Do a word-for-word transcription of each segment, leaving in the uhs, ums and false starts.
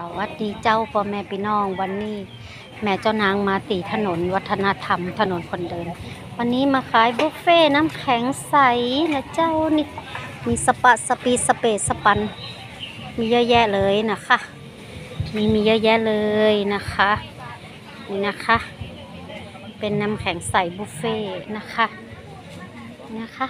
วัสดีเจ้าพ่อแม่พี่น้องวันนี้แม่เจ้านางมาตีถนนวัฒนธรรมถนนคนเดินวันนี้มาขายบุฟเฟ่น้ำแข็งใสนะเจ้านี่มีสปะสปีสเปซสปันมีเยอะแยะเลยนะคะมีมีเยอะแยะเลยนะคะนี่นะคะเป็นน้ำแข็งใสบุฟเฟ่นะคะนะคะ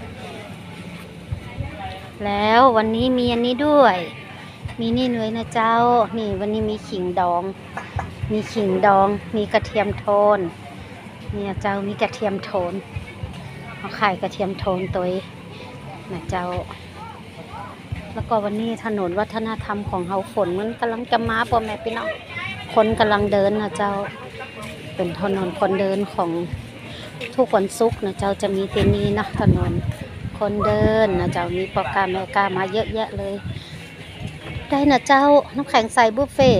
แล้ววันนี้มีอันนี้ด้วยมีนี่เลยนะเจ้านี่วันนี้มีขิงดองมีขิงดองมีกระเทียมโทนเนี่ยเจ้ามีกระเทียมโทนเขาขายกระเทียมโทนตัวนะเจ้าแล้วก็วันนี้ถนนวัฒนธรรมของเฮาฝนมันกำลังจะมาพ่อแม่พี่น้องคนกำลังเดินนะเจ้าเป็นถนนคนเดินของทุกวันศุกร์นะเจ้าจะมีที่นี่นะถนนคนเดินนะเจ้ามีปอกาแมกามาเยอะแยะเลยได้นะเจ้าน้ำแข็งใสบุฟเฟ่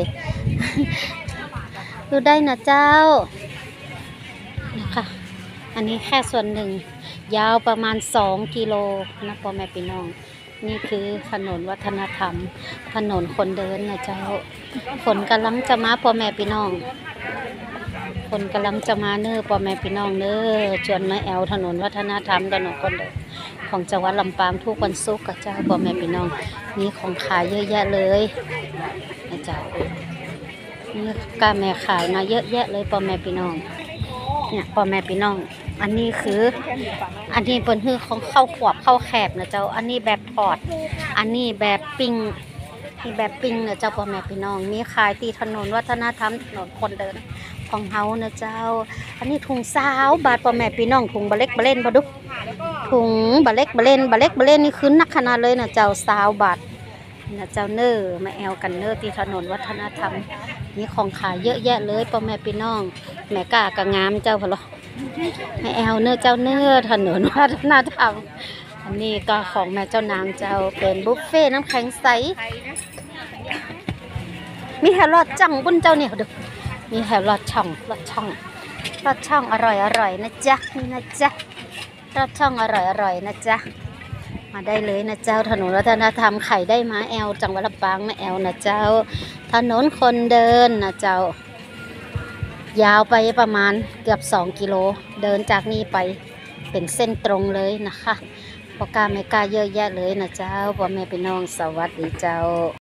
ดูได้นะเจ้านะคะอันนี้แค่ส่วนหนึ่งยาวประมาณสองกิโลนะพ่อแม่พี่น้องนี่คือถนนวัฒนธรรมถนนคนเดินนะเจ้าฝนกำลังจะมาพ่อแม่พี่น้องฝนกำลังจะมาเน้อพ่อแม่พี่น้องเน้อจวนมาแอวถนนวัฒนธรรมถนนคนเดินของจังหวัดลำปางทุกวันศุกร์กับเจ้าพ่อแม่พี่น้องมีของขายเยอะแยะเลยนะเจ้านี่กาแม่ขายมาเยอะแยะเลยพ่อแม่พี่น้องเนี่ยพ่อแม่พี่น้องอันนี้คืออันนี้เป็นคือของข้าวขวบข้าวแคบนะเจ้าอันนี้แบบทอดอันนี้แบบปิ้งนี่แบบปิ้งนะเจ้าพ่อแม่พี่น้องมีขายตีถนนวัฒนธรรมถนนคนเดินของเฮานะเจ้าอันนี้ถุงสาวบาทพ่อแม่พี่น้องถุงบะเล็กบะเล่นบะดุกถุงบะเล็กบะเล่นบะเล็กบะเล่นนี่คือนักขนาดเลยนะเจ้าสาวบาทนะเจ้าเนอร์มาแอลกันเนอร์ที่ถนนวัฒนธรรมมีของขายเยอะแยะเลยพ่อแม่พี่น้องแม่กากะงามเจ้าพะโลมาแอลเนอร์เจ้าเนอร์ถนนวัฒนธรรมอันนี้ก็ของแม่เจ้านางเจ้าเป็นบุฟเฟ่น้ำแข็งใสมีแฮลอดจังบุญเจ้าเนี่ยดูมีแฮลอดช่องลอดช่องลอดช่องอร่อยอร่อยนะจ๊ะนี่นะจ๊ะลอดช่องอร่อยอร่อยนะจ๊ะมาได้เลยนะเจ้าถนนวัฒนธรรมไข่ได้มาแอลจังหวัดลำปางมาแอลนะเจ้าถนนคนเดินนะเจ้ายาวไปประมาณเกือบสองกิโลเดินจากนี้ไปเป็นเส้นตรงเลยนะคะปอกาเมกาเยอะแยะเลยนะเจ้าพ่อแม่พี่น้องสวัสดีเจ้า